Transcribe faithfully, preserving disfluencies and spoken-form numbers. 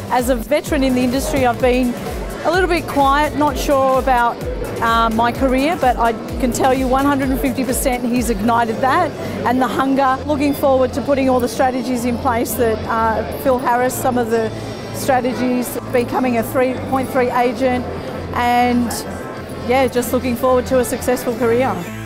As a veteran in the industry, I've been a little bit quiet, not sure about uh, my career, but I can tell you one hundred fifty percent he's ignited that, and the hunger. Looking forward to putting all the strategies in place that uh, Phil Harris, some of the strategies, becoming a three point three agent, and yeah, just looking forward to a successful career.